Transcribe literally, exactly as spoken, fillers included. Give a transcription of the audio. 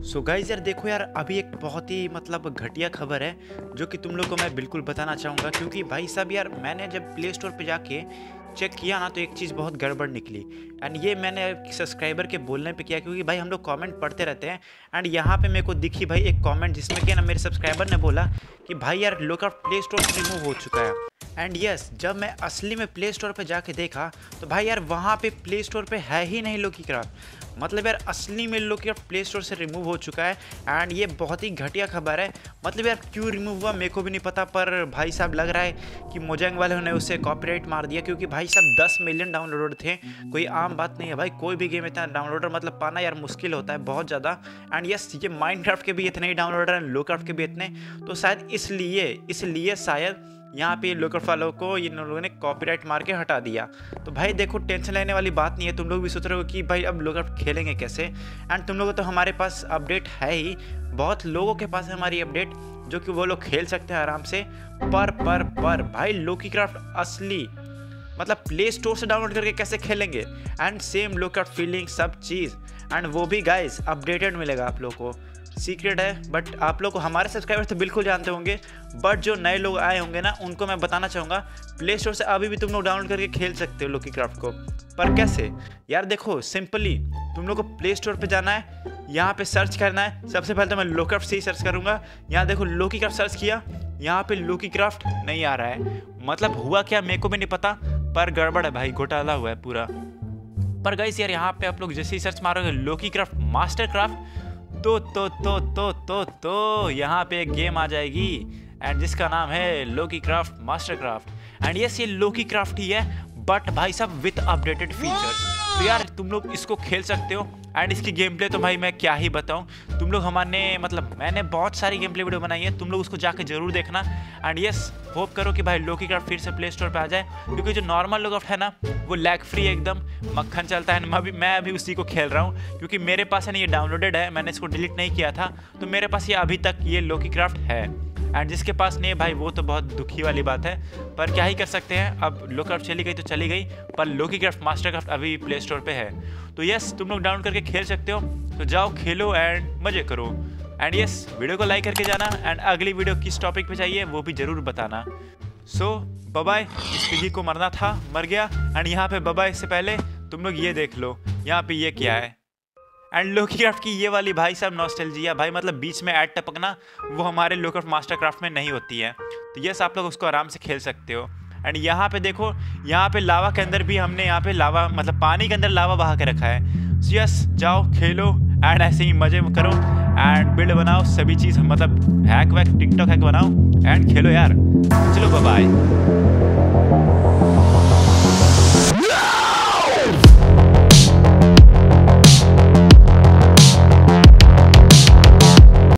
सो so guys यार देखो यार, अभी एक बहुत ही मतलब घटिया खबर है जो कि तुम लोग को मैं बिल्कुल बताना चाहूँगा। क्योंकि भाई साहब यार, मैंने जब प्ले स्टोर पे जाके चेक किया ना, तो एक चीज़ बहुत गड़बड़ निकली। एंड ये मैंने सब्सक्राइबर के बोलने पे किया, क्योंकि भाई हम लोग कमेंट पढ़ते रहते हैं। एंड यहाँ पे मेरे को दिखी भाई एक कमेंट, जिसमें कि ना मेरे सब्सक्राइबर ने बोला कि भाई यार लोकक्राफ्ट प्ले स्टोर से रिमूव हो चुका है। एंड यस, जब मैं असली में प्ले स्टोर पे जाके देखा तो भाई यार वहाँ पे प्ले स्टोर पे है ही नहीं लोकीक्राफ्ट। मतलब यार असली में लोकीक्राफ्ट प्ले स्टोर से रिमूव हो चुका है। एंड ये बहुत ही घटिया खबर है। मतलब यार क्यों रिमूव हुआ मेरे को भी नहीं पता, पर भाई साहब लग रहा है कि मोजेंग वाले ने उसे कॉपीराइट मार दिया। क्योंकि भाई साहब दस मिलियन डाउनलोडर थे, कोई आम बात नहीं है भाई। कोई भी गेम इतना डाउनलोडर मतलब पाना यार मुश्किल होता है बहुत ज़्यादा। एंड यस, ये माइनक्राफ्ट के भी इतने ही डाउनलोडर हैं, लोकक्राफ्ट के भी इतने। तो शायद इसलिए इसलिए शायद यहाँ पे लोकक्राफ्ट वालों को इन लोगों ने कॉपीराइट मार के हटा दिया। तो भाई देखो, टेंशन लेने वाली बात नहीं है। तुम लोग भी सोच रहे हो कि भाई अब लोकक्राफ्ट खेलेंगे कैसे। एंड तुम लोगों को तो हमारे पास अपडेट है ही, बहुत लोगों के पास है हमारी अपडेट, जो कि वो लोग खेल सकते हैं आराम से। पर पर पर भाई लोकीक्राफ्ट असली मतलब प्ले स्टोर से डाउनलोड करके कैसे खेलेंगे। एंड सेम लोकक्राफ्ट फीलिंग सब चीज़, एंड वो भी गाइस अपडेटेड मिलेगा आप लोग को। सीक्रेट है, बट आप लोग को हमारे सब्सक्राइबर तो बिल्कुल जानते होंगे, बट जो नए लोग आए होंगे ना, उनको मैं बताना चाहूँगा प्ले स्टोर से अभी भी तुम लोग डाउनलोड करके खेल सकते हो लोकीक्राफ्ट को। पर कैसे यार, देखो सिंपली तुम लोग को प्ले स्टोर पे जाना है, यहाँ पे सर्च करना है। सबसे पहले तो मैं लोकक्राफ्ट से ही सर्च करूँगा। यहाँ देखो लोकीक्राफ्ट सर्च किया, यहाँ पे लोकीक्राफ्ट नहीं आ रहा है। मतलब हुआ क्या मेरे को भी नहीं पता, पर गड़बड़ है भाई, घोटाला हुआ है पूरा। पर गाइस यार, यहाँ पे आप लोग जैसे ही सर्च मारोगे लोकीक्राफ्ट मास्टरक्राफ्ट, तो तो तो तो तो तो यहाँ पे एक गेम आ जाएगी, एंड जिसका नाम है लोकीक्राफ्ट मास्टरक्राफ्ट। एंड यस, ये लोकीक्राफ्ट ही है, बट भाई साहब विथ अपडेटेड फीचर्स। तो यार तुम लोग इसको खेल सकते हो। एंड इसकी गेम प्ले तो भाई मैं क्या ही बताऊं, तुम लोग हमारे मतलब मैंने बहुत सारी गेम प्ले वीडियो बनाई है, तुम लोग उसको जाके जरूर देखना। एंड यस, होप करो कि भाई लोकीक्राफ्ट फिर से प्ले स्टोर पे आ जाए, क्योंकि जो नॉर्मल लोकक्राफ्ट है ना, वो लैग फ्री एकदम मक्खन चलता है। मैं अभी मैं अभी उसी को खेल रहा हूँ, क्योंकि मेरे पास है ना ये डाउनलोडेड है, मैंने इसको डिलीट नहीं किया था, तो मेरे पास ये अभी तक ये लोकीक्राफ्ट है। एंड जिसके पास नहीं है भाई, वो तो बहुत दुखी वाली बात है, पर क्या ही कर सकते हैं। अब लोकक्राफ्ट चली गई तो चली गई, पर लोकीक्राफ्ट मास्टरक्राफ्ट अभी प्ले स्टोर पे है। तो यस, तुम लोग डाउनलोड करके खेल सकते हो, तो जाओ खेलो एंड मजे करो। एंड यस, वीडियो को लाइक करके जाना, एंड अगली वीडियो किस टॉपिक पे चाहिए वो भी जरूर बताना। So bye bye. इस पिगी को मरना था, मर गया। एंड यहाँ पे बाय बाय से पहले तुम लोग ये देख लो, यहाँ पे ये क्या है। एंड लोकीक्राफ्ट की ये वाली भाई साहब नॉस्टैल्जिया, भाई मतलब बीच में ऐड टपकना, वो हमारे लोकक्राफ्ट मास्टरक्राफ्ट में नहीं होती है। तो यस, आप लोग उसको आराम से खेल सकते हो। एंड यहाँ पे देखो, यहाँ पे लावा के अंदर भी हमने यहाँ पे लावा मतलब पानी के अंदर लावा बहा के रखा है। सो यस, जाओ खेलो एंड ऐसे ही मजे करो, एंड बिल्ड बनाओ, सभी चीज़ मतलब हैक वैक टिकटॉक हैक बनाओ एंड खेलो यार। चलो बाय बाय।